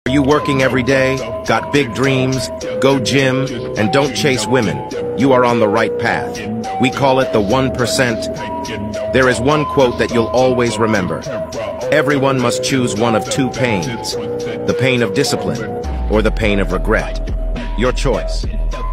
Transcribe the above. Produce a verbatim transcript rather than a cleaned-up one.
Are you working every day, got big dreams, go gym, and don't chase women? You are on the right path. We call it the one percent. There is one quote that you'll always remember. Everyone must choose one of two pains, the pain of discipline or the pain of regret. Your choice.